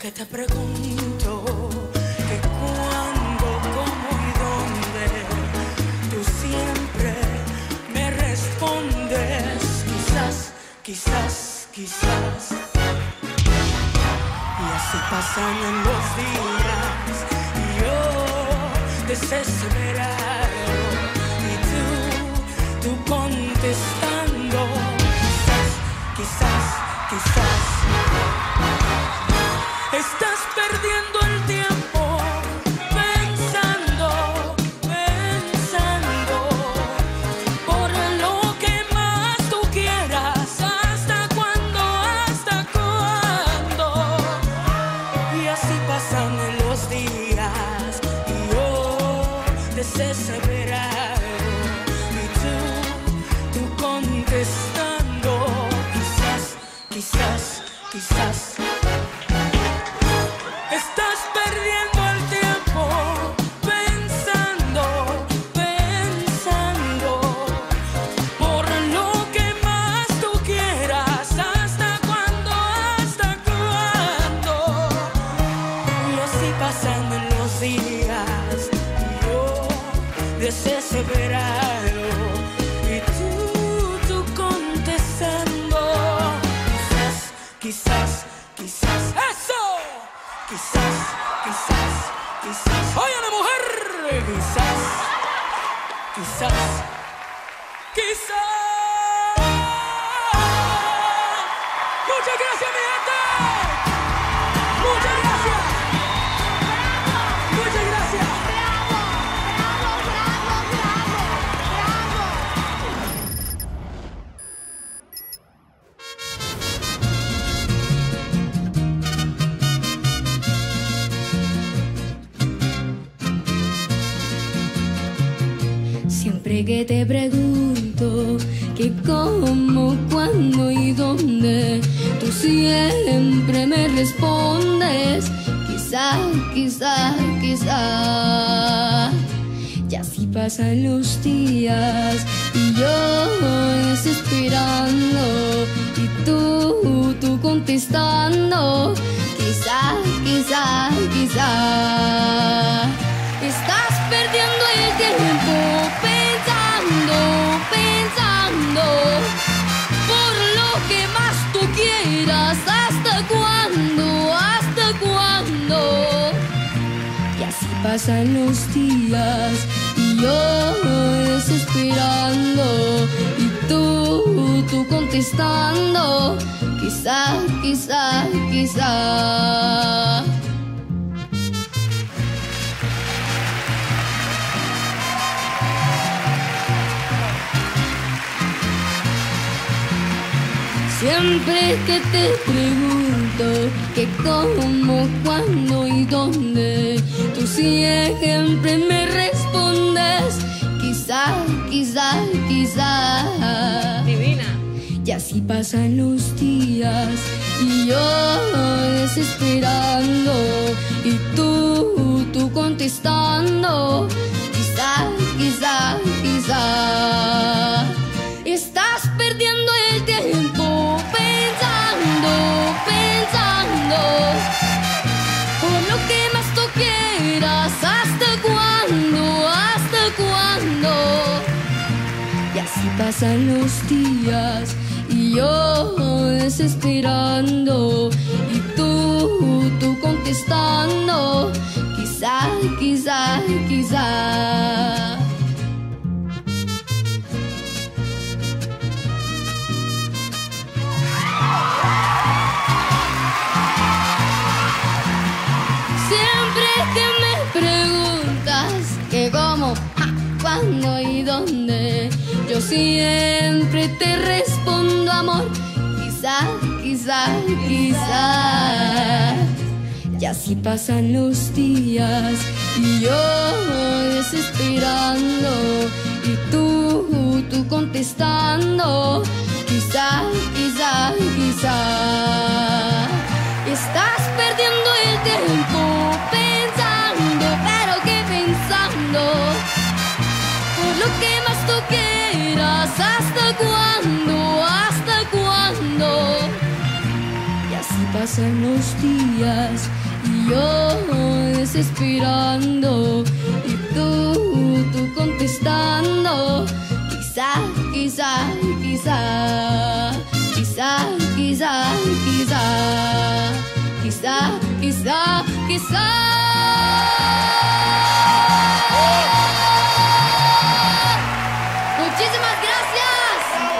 que te pregunto que cuándo, cómo y dónde, tú siempre me respondes quizás, quizás, quizás. Y así pasan los días y yo desesperado y tú contestando quizás, quizás, quizás. Estás perdiendo el tiempo pensando, pensando por lo que más tú quieras. ¿Hasta cuándo? ¿Hasta cuándo? Y así pasan los días y yo desesperado y tú contestando quizás, quizás, quizás. Estás perdiendo el tiempo pensando, pensando por lo que más tú quieras. ¿Hasta cuándo? ¿Hasta cuándo? Y así pasan los días y yo desesperado y tú contestando quizás, quizás, quizás. ¡Eso! Quizás, quizás, quizás. ¡Óyale, mujer! Quizás, quizás, quizás. Muchas gracias, mi gente. Muchas gracias. Muchas gracias. Siempre que te pregunto que cómo, cuándo y dónde, tú siempre me respondes quizá, quizá, quizá. Y así pasan los días y yo desesperando y tú contestando quizá, quizá, quizá. Estás perdiendo el tiempo pensando, pensando por lo que más tú quieras. ¿Hasta cuándo? ¿Hasta cuándo? Y así pasan los días y yo desesperando y tú contestando quizá, quizá, quizá. Siempre que te pregunto que cómo, cuándo y dónde, tú siempre me respondes quizá, quizá, quizá. Divina. Y así pasan los días y yo desesperando y tú contestando quizá, quizá, quizá. Estás perdiendo el tiempo pensando, pensando por lo que más tú quieras. ¿Hasta cuándo? ¿Hasta cuándo? Y así pasan los días y yo desesperando y tú contestando quizá, quizá, quizá. Cómo, cuándo y dónde, yo siempre te respondo amor, quizá, quizá, quizá. Y así pasan los días y yo desesperando y tú contestando quizá, quizá, quizá. Estás perdiendo el tiempo pensando, pero que pensando por lo que más tú quieras. ¿Hasta cuándo? ¿Hasta cuándo? pasan los días y yo desesperando y tú contestando. Quizá, quizá, quizá, quizá, quizá, quizá, quizá, quizá, quizá. Muchísimas gracias.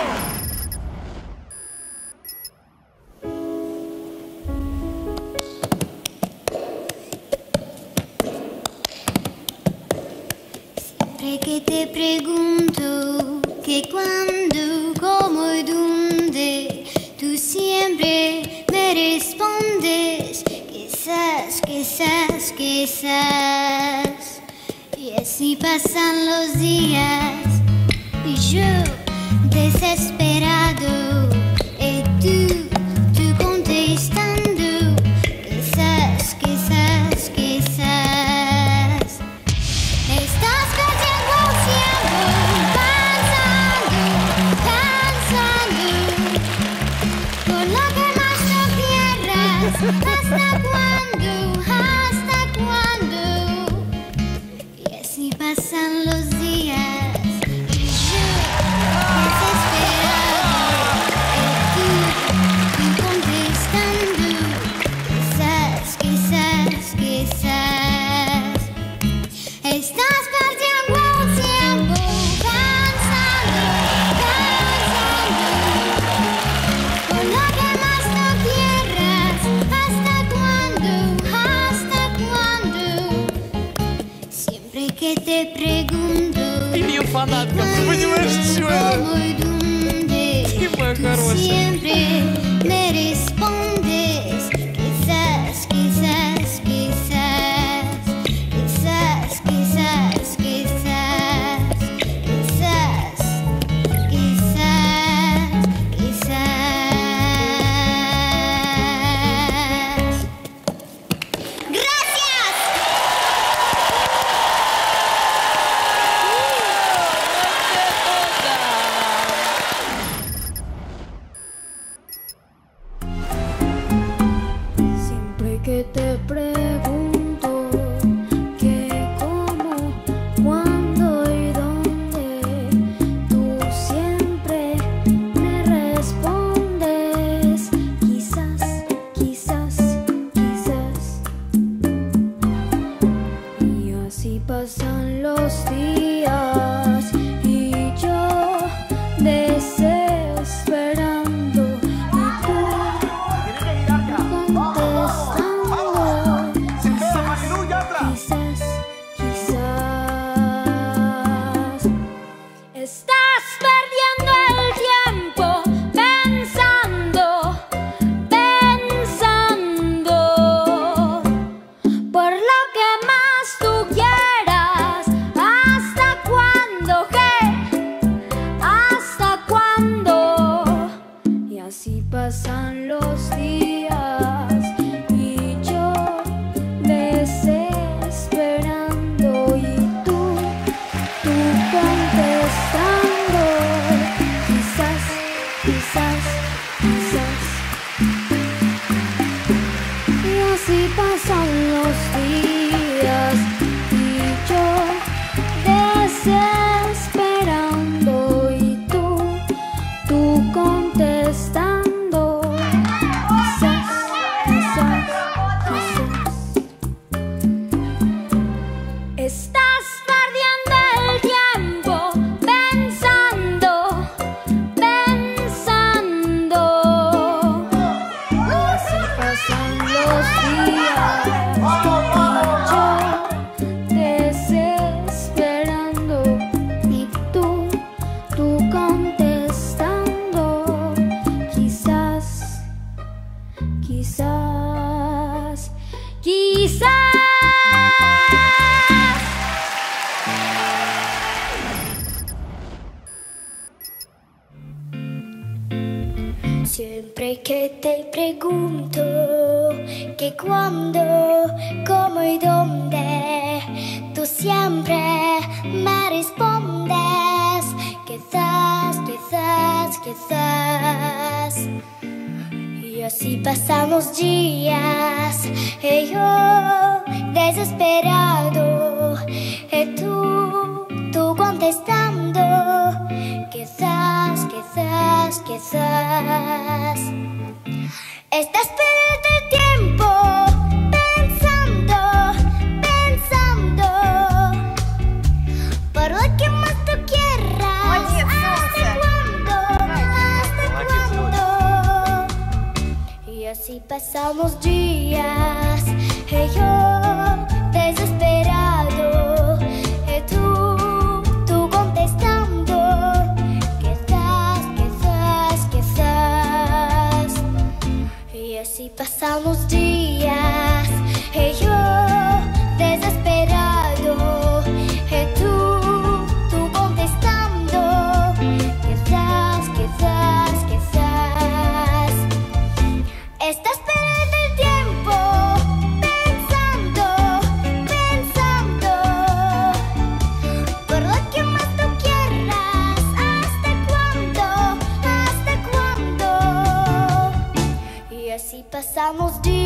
Siempre que te pregunto que cuándo, cómo y dónde, tú siempre me respondes quizás, quizás, quizás. Y así pasan los días y yo desesperado y tú contestando quizás, quizás, quizás. Estás perdiendo el tiempo pensando por lo que más no quieras. ¿Hasta cuándo? ¿Hasta cuándo? Y así pasan los días y yo desesperado y tú contestando quizás, quizás, quizás. Estás perdiendo el tiempo pensando por lo que más no quieras. ¿Hasta cuándo? ¿Hasta cuándo? Siempre que te pregunto Илья фанатка, понимаешь, что это? cómo y dónde, Ты моя tú хорошая. siempre me respondes quizás, quizás, quizás, quizás, quizás, quizás, quizás, quizás, quizás. ¡Gracias! Siempre que te pregunto qué, cómo, cuándo y dónde, tú siempre me respondes quizás, quizás, quizás. Y así pasan los días y yo desesperando y tú contestando quizás, quizás, quizás. Estás perdiendo el tiempo pensando por lo que más tú quieras. ¿Hasta cuándo? ¿Qué? ¿Hasta cuándo? Y así pasan los días y yo desesperando y tú contestando quizás, quizás, quizás. Y así pasan los días y yo desesperando y tú contestando quizás, quizás, quizás. Estás perdiendo el tiempo pensando. Así pasan los días y yo desesperando y tú contestando quizás, quizás, quizás. Siempre que te pregunto que cuándo, cómo y dónde, tú siempre me respondes quizás, quizás, quizás. Y así pasamos días, y yo desesperado, y tú contestando, quizás, quizás, quizás. Estás perdiendo el tiempo pensando, pensando por lo que más tú quieras. ¿Hasta cuándo? Y así pasamos días, y yo desesperado, y tú contestando, quizás, quizás, quizás. Y así pasamos días, y yo desesperado, y tú contestando, quizás, quizás, quizás. Estás perdiendo el tiempo pensando, pensando por lo que más tú quieras. ¿Hasta cuándo? ¿Hasta cuándo? Y así pasamos días.